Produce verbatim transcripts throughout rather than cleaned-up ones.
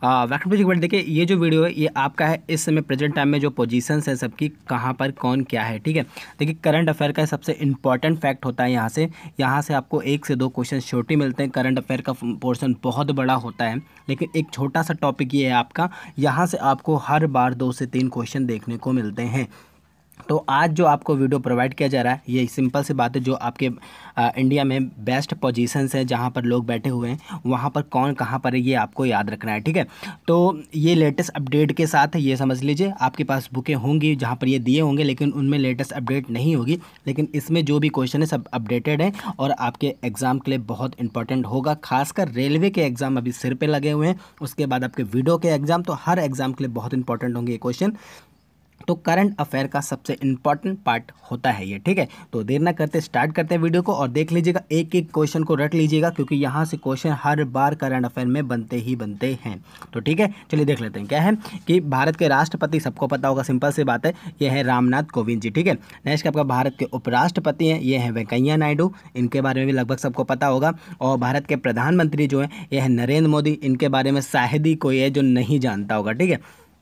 Welcome to world. देखिए ये जो वीडियो है ये आपका है इस समय प्रेजेंट टाइम में जो पोजीशंस है सबकी कहाँ पर कौन क्या है, ठीक है। देखिए करंट अफेयर का सबसे इंपॉर्टेंट फैक्ट होता है यहाँ से यहाँ से आपको एक से दो क्वेश्चन छोटे मिलते हैं। करंट अफेयर का पोर्शन बहुत बड़ा होता है, लेकिन एक छोटा सा टॉपिक ये है आपका, यहाँ से आपको हर बार दो से तीन क्वेश्चन देखने को मिलते हैं। तो आज जो आपको वीडियो प्रोवाइड किया जा रहा है ये सिंपल सी बात है, जो आपके आ, इंडिया में बेस्ट पोजीशंस है जहाँ पर लोग बैठे हुए हैं वहाँ पर कौन कहाँ पर है ये आपको याद रखना है, ठीक है। तो ये लेटेस्ट अपडेट के साथ है, ये समझ लीजिए। आपके पास बुकें होंगी जहाँ पर ये दिए होंगे, लेकिन उनमें लेटेस्ट अपडेट नहीं होगी, लेकिन इसमें जो भी क्वेश्चन है सब अपडेटेड है और आपके एग्जाम के लिए बहुत इंपॉर्टेंट होगा। खासकर रेलवे के एग्जाम अभी सिर पर लगे हुए हैं, उसके बाद आपके वीडियो के एग्जाम, तो हर एग्जाम के लिए बहुत इंपॉर्टेंट होंगे ये क्वेश्चन। तो करंट अफेयर का सबसे इंपॉर्टेंट पार्ट होता है ये, ठीक है। तो देर ना करते स्टार्ट करते हैं वीडियो को, और देख लीजिएगा एक एक क्वेश्चन को रट लीजिएगा, क्योंकि यहाँ से क्वेश्चन हर बार करंट अफेयर में बनते ही बनते हैं। तो ठीक है, चलिए देख लेते हैं। क्या है कि भारत के राष्ट्रपति सबको पता होगा, सिंपल सी बात है, ये है रामनाथ कोविंद जी, ठीक है। नेक्स्ट आपका भारत के उपराष्ट्रपति हैं, ये है वेंकैया नायडू, इनके बारे में भी लगभग सबको पता होगा। और भारत के प्रधानमंत्री जो हैं ये है नरेंद्र मोदी, इनके बारे में शायद ही कोई है जो नहीं जानता होगा, ठीक है।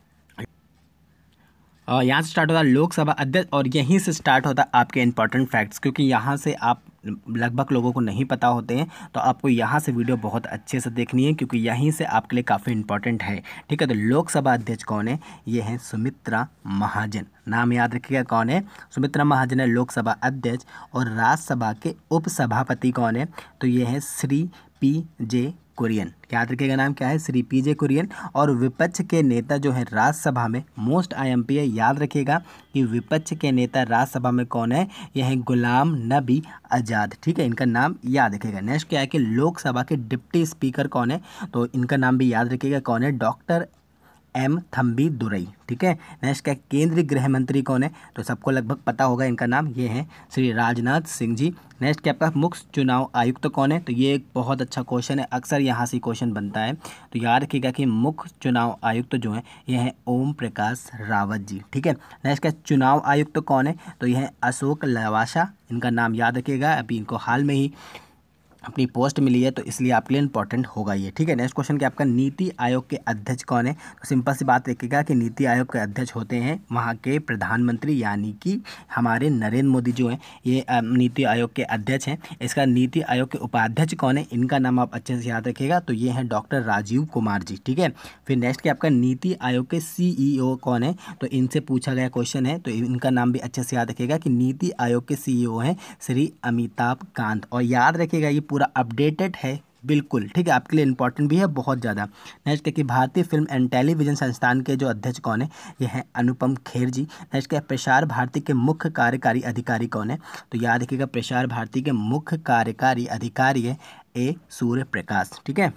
और यहाँ से स्टार्ट होता है लोकसभा अध्यक्ष, और यहीं से स्टार्ट होता है आपके इंपॉर्टेंट फैक्ट्स, क्योंकि यहाँ से आप लगभग लोगों को नहीं पता होते हैं। तो आपको यहाँ से वीडियो बहुत अच्छे से देखनी है, क्योंकि यहीं से आपके लिए काफ़ी इंपॉर्टेंट है, ठीक है। तो लोकसभा अध्यक्ष कौन है? ये है सुमित्रा महाजन। नाम याद रखिएगा कौन है, सुमित्रा महाजन है लोकसभा अध्यक्ष। और राज्यसभा के उपसभापति कौन है? तो ये है श्री पी जे कुरियन। याद रखिएगा नाम क्या है, श्री पी जे कुरियन। और विपक्ष के नेता जो है राज्यसभा में, मोस्ट आई एम पी है, याद रखिएगा कि विपक्ष के नेता राज्यसभा में कौन है? यह है गुलाम नबी आज़ाद, ठीक है। इनका नाम याद रखिएगा। नेक्स्ट क्या है कि लोकसभा के डिप्टी स्पीकर कौन है? तो इनका नाम भी याद रखिएगा कौन है? डॉक्टर एम थम्बी दुरई, ठीक है। नेक्स्ट क्या, केंद्रीय गृह मंत्री कौन है? तो सबको लगभग पता होगा इनका नाम, ये है श्री राजनाथ सिंह जी। नेक्स्ट क्या आपका मुख्य चुनाव आयुक्त कौन है? तो ये एक बहुत अच्छा क्वेश्चन है, अक्सर यहाँ से क्वेश्चन बनता है। तो याद रखिएगा कि मुख्य चुनाव आयुक्त जो है ये है ओम प्रकाश रावत जी, ठीक है। नेक्स्ट क्या चुनाव आयुक्त कौन है? तो यह है अशोक लवासा, इनका नाम याद रखिएगा। अभी इनको हाल में ही अपनी पोस्ट मिली है, तो इसलिए आपके लिए इंपॉर्टेंट होगा ये, ठीक है। नेक्स्ट क्वेश्चन क्या आपका नीति आयोग के अध्यक्ष कौन है? तो सिंपल सी बात रखिएगा कि नीति आयोग के अध्यक्ष होते हैं वहाँ के प्रधानमंत्री, यानी कि हमारे नरेंद्र मोदी जो हैं ये नीति आयोग के अध्यक्ष हैं। इसका नीति आयोग के उपाध्यक्ष कौन है? इनका नाम आप अच्छे से याद रखिएगा, तो ये हैं डॉक्टर राजीव कुमार जी, ठीक है। फिर नेक्स्ट क्या आपका नीति आयोग के सी ई ओ कौन है? तो इनसे पूछा गया क्वेश्चन है, तो इनका नाम भी अच्छे से याद रखिएगा कि नीति आयोग के सी ई ओ हैं श्री अमिताभ कांत। और याद रखिएगा ये पूरा अपडेटेड है बिल्कुल, ठीक है, आपके लिए इंपॉर्टेंट भी है बहुत ज़्यादा। नेक्स्ट है कि भारतीय फिल्म एंड टेलीविज़न संस्थान के जो अध्यक्ष कौन है? ये है अनुपम खेर जी। नेक्स्ट क्या, प्रसार भारती के मुख्य कार्यकारी अधिकारी कौन है? तो याद रखिएगा प्रसार भारती के मुख्य कार्यकारी अधिकारी है ए सूर्य प्रकाश, ठीक है।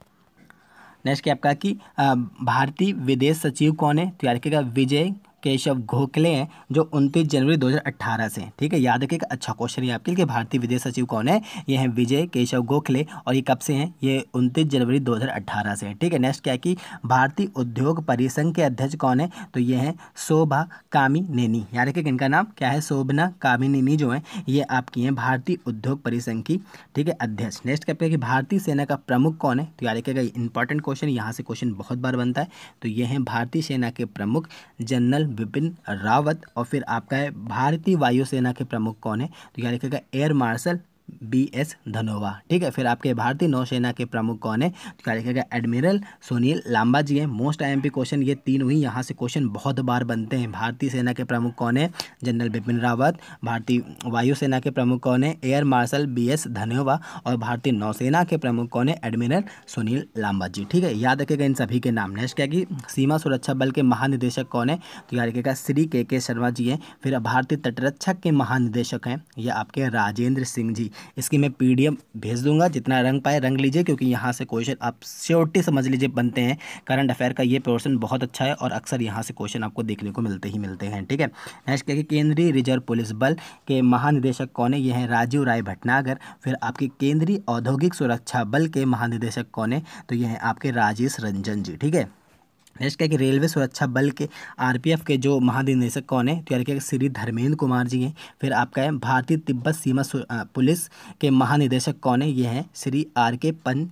नेक्स्ट क्या आपका कि भारतीय विदेश सचिव कौन है? तो याद रखिएगा विजय केशव गोखले हैं, जो उनतीस जनवरी दो हज़ार अठारह से, ठीक है। याद रखिएगा अच्छा क्वेश्चन है आपके लिए, भारतीय विदेश सचिव कौन है? ये हैं विजय केशव गोखले, और ये कब से हैं? ये उनतीस जनवरी दो हज़ार अठारह से, ठीक है। नेक्स्ट क्या है कि भारतीय उद्योग परिसंघ के अध्यक्ष कौन है? तो ये हैं शोभा कामिनेनी। याद रखिएगा इनका नाम क्या है? शोभना कामिनेनी जो है ये आपकी हैं भारतीय उद्योग परिसंघ की, ठीक है, अध्यक्ष। नेक्स्ट क्या है कि भारतीय सेना का प्रमुख कौन है? तो याद रखिएगा इंपॉर्टेंट क्वेश्चन, यहाँ से क्वेश्चन बहुत बार बनता है। तो ये हैं भारतीय सेना के प्रमुख जनरल विपिन रावत। और फिर आपका है भारतीय वायुसेना के प्रमुख कौन है? तो याद रखिएगा air marshal B S Dhanoa, ठीक है। फिर आपके भारतीय नौसेना के प्रमुख कौन है? तो क्या लिखेगा एडमिरल सुनील लांबा जी हैं। Most I M P question ये तीन हुई, यहाँ से क्वेश्चन बहुत बार बनते हैं। भारतीय सेना के प्रमुख कौन है? जनरल बिपिन रावत। भारतीय वायुसेना के प्रमुख कौन है? Air marshal B S Dhanoa. और भारतीय नौसेना के प्रमुख कौन है? एडमिरल सुनील लांबा जी, ठीक है। याद रखिएगा इन सभी के नाम। नेक्स्ट क्या कि सीमा सुरक्षा बल के महानिदेशक कौन है? तो याद रखिएगा श्री के के शर्मा जी हैं। फिर भारतीय तटरक्षक के महानिदेशक हैं ये आपके राजेंद्र सिंह जी। इसकी मैं पीडीएफ भेज दूंगा, जितना रंग पाए रंग लीजिए, क्योंकि यहाँ से क्वेश्चन आप श्योरिटी समझ लीजिए बनते हैं। करंट अफेयर का ये पोर्शन बहुत अच्छा है और अक्सर यहाँ से क्वेश्चन आपको देखने को मिलते ही मिलते हैं, ठीक है। नेक्स्ट क्या कि केंद्रीय रिजर्व पुलिस बल के महानिदेशक कौन है? ये हैं राजीव राय भटनागर। फिर आपके केंद्रीय औद्योगिक सुरक्षा बल के महानिदेशक कौन है? तो ये हैं आपके राजेश रंजन जी, ठीक है। नेक्स्ट क्या कि रेलवे सुरक्षा बल के आरपीएफ के जो महानिदेशक कौन है? तो यार क्या श्री धर्मेंद्र कुमार जी हैं। फिर आपका है भारतीय तिब्बत सीमा पुलिस के महानिदेशक कौन है? ये हैं श्री आर के पंच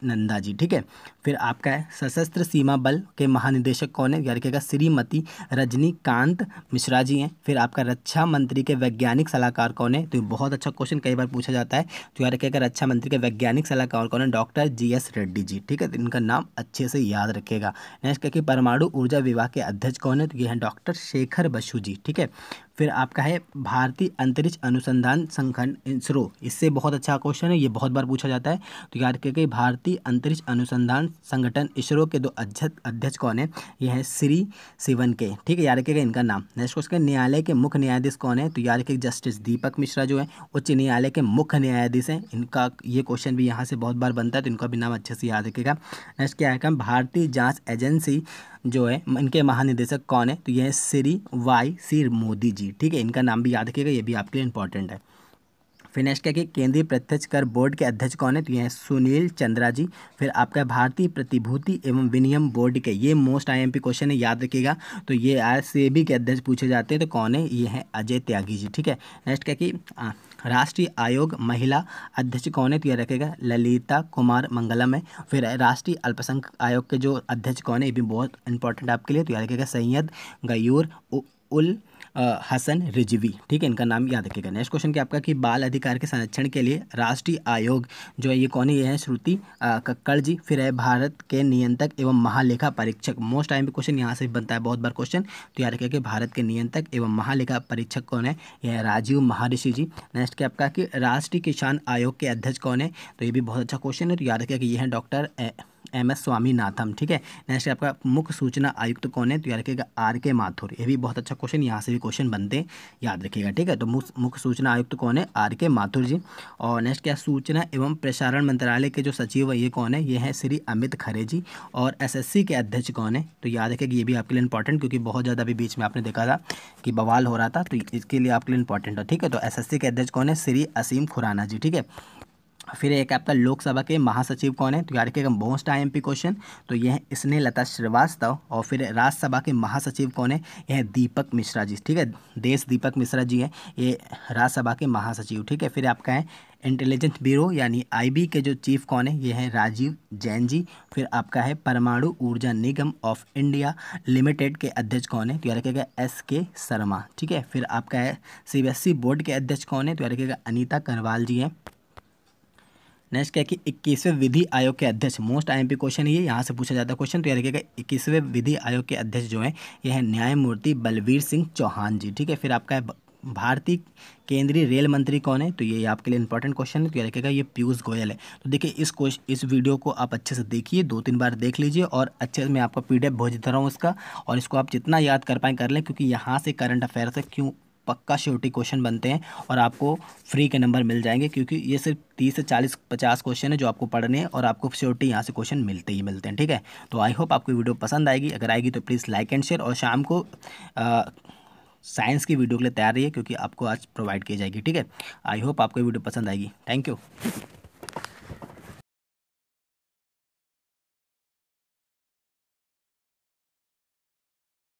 नंदा जी, ठीक है। फिर आपका है सशस्त्र सीमा बल के महानिदेशक कौन है, याद रखिएगा श्रीमती रजनीकांत मिश्रा जी हैं। फिर आपका रक्षा मंत्री के वैज्ञानिक सलाहकार कौन है, तो बहुत अच्छा क्वेश्चन कई बार पूछा जाता है, तो याद रखिएगा रक्षा मंत्री के वैज्ञानिक सलाहकार कौन है, doctor G S Reddy ji, ठीक है। तो इनका नाम अच्छे से याद रखिएगा। नेक्स्ट क्या कि परमाणु ऊर्जा विभाग के अध्यक्ष कौन है, तो ये है डॉक्टर शेखर बसु जी, ठीक है। फिर आपका है भारतीय अंतरिक्ष अनुसंधान संगठन इसरो, इससे बहुत अच्छा क्वेश्चन है, ये बहुत बार पूछा जाता है, तो याद रखिएगा भारतीय अंतरिक्ष अनुसंधान संगठन इसरो के दो अध्यक्ष अध्यक्ष कौन है, ये है श्री सिवन के, ठीक है, याद रखिएगा इनका नाम। नेक्स्ट क्वेश्चन, न्यायालय के मुख्य न्यायाधीश कौन है, तो याद रखिएगा जस्टिस दीपक मिश्रा जो है उच्च न्यायालय के मुख्य न्यायाधीश हैं, इनका ये क्वेश्चन भी यहाँ से बहुत बार बनता है, तो इनका भी नाम अच्छे से याद रखिएगा। नेक्स्ट क्या है, भारतीय जाँच एजेंसी जो है इनके महानिदेशक कौन है, तो यह है श्री वाई सी मोदी जी, ठीक है, इनका नाम भी याद रखिएगा, ये भी आपके लिए इंपॉर्टेंट है। फिर नेक्स्ट क्या कि केंद्रीय प्रत्यक्ष कर बोर्ड के अध्यक्ष कौन है, तो ये है सुनील चंद्रा जी। फिर आपका भारतीय प्रतिभूति एवं विनिमय बोर्ड के, ये मोस्ट आईएमपी क्वेश्चन है, याद रखिएगा, तो ये आज सेबी के अध्यक्ष पूछे जाते हैं, तो कौन है, ये है अजय त्यागी जी, ठीक है। नेक्स्ट क्या कि राष्ट्रीय आयोग महिला अध्यक्ष कौन है, तो यह रखेगा ललिता कुमार मंगलम है। फिर राष्ट्रीय अल्पसंख्यक आयोग के जो अध्यक्ष कौन है, ये भी बहुत इंपॉर्टेंट आपके लिए, तो याद रखेगा सैयद गयूर उल हसन रिजवी, ठीक है, इनका नाम याद रखिएगा। नेक्स्ट क्वेश्चन क्या आपका कि बाल अधिकार के संरक्षण के लिए राष्ट्रीय आयोग जो है ये कौन है, ये है श्रुति कक्कड़ जी। फिर है भारत के नियंत्रक एवं महालेखा परीक्षक, मोस्ट टाइम पे क्वेश्चन यहाँ से बनता है बहुत बार क्वेश्चन, तो याद रखिएगा कि भारत के नियंत्रक एवं महालेखा परीक्षक कौन है, यह है राजीव महर्षि जी। नेक्स्ट क्या आपका कि राष्ट्रीय किसान आयोग के अध्यक्ष कौन है, तो ये भी बहुत अच्छा क्वेश्चन है, तो याद रखिएगा कि ये है डॉक्टर एम एस स्वामीनाथन, ठीक है। नेक्स्ट आपका मुख्य सूचना आयुक्त कौन है, तो याद रखिएगा आर के माथुर, ये भी बहुत अच्छा क्वेश्चन, यहाँ से भी क्वेश्चन बनते हैं, याद रखिएगा, ठीक है। तो मुख्य सूचना आयुक्त कौन है, आर के माथुर जी। और नेक्स्ट क्या सूचना एवं प्रसारण मंत्रालय के जो सचिव है ये कौन है, ये है श्री अमित खरे जी। और एसएससी के अध्यक्ष कौन है, तो याद रखिएगा ये भी आपके लिए इंपॉर्टेंट, क्योंकि बहुत ज़्यादा अभी बीच में आपने देखा था कि बवाल हो रहा था, तो इसके लिए आपके लिए इंपॉर्टेंट है, ठीक है। तो एसएससी के अध्यक्ष कौन है, श्री असीम खुराना जी, ठीक है। फिर एक आपका लोकसभा के महासचिव कौन है, तो याद रखिएगा मोस्ट आईएमपी क्वेश्चन, तो यह है स्नेहलता श्रीवास्तव। और फिर राज्यसभा के महासचिव कौन है, यह है दीपक मिश्रा जी, ठीक है, देश दीपक मिश्रा जी हैं ये राज्यसभा के महासचिव, ठीक है। फिर आपका है इंटेलिजेंस ब्यूरो यानी आईबी के जो चीफ कौन है, ये है राजीव जैन जी। फिर आपका है परमाणु ऊर्जा निगम ऑफ इंडिया लिमिटेड के अध्यक्ष कौन है, तो याद रखिएगा एस के शर्मा, ठीक है। फिर आपका है सीबीएसई बोर्ड के अध्यक्ष कौन है, तो याद रखिएगा अनीता करवाल जी हैं। नेक्स्ट क्या कि इक्कीसवें विधि आयोग के अध्यक्ष, मोस्ट आईएमपी क्वेश्चन ये यहाँ से पूछा जाता है क्वेश्चन, तो याद रखिएगा इक्कीसवें विधि आयोग के अध्यक्ष जो है ये है न्यायमूर्ति बलवीर सिंह चौहान जी, ठीक है। फिर आपका है भारतीय केंद्रीय रेल मंत्री कौन है, तो ये आपके लिए इंपॉर्टेंट क्वेश्चन है, तो याद रखिएगा ये पीयूष गोयल है। तो देखिए इस क्वेश्चन इस वीडियो को आप अच्छे से देखिए, दो तीन बार देख लीजिए, और अच्छे से मैं आपका पीडीएफ भेज दे रहा हूँ इसका, और इसको आप जितना याद कर पाएँ कर लें, क्योंकि यहाँ से करंट अफेयर से क्यों पक्का श्योरिटी क्वेश्चन बनते हैं, और आपको फ्री के नंबर मिल जाएंगे, क्योंकि ये सिर्फ तीस से चालीस पचास क्वेश्चन है जो आपको पढ़ने हैं, और आपको श्योरिटी यहाँ से क्वेश्चन मिलते ही मिलते हैं, ठीक है। तो आई होप आपको वीडियो पसंद आएगी, अगर आएगी तो प्लीज़ लाइक एंड शेयर, और शाम को आ, साइंस की वीडियो के लिए तैयार रहिए, क्योंकि आपको आज प्रोवाइड की जाएगी, ठीक है। आई होप आपको वीडियो पसंद आएगी। Thank you.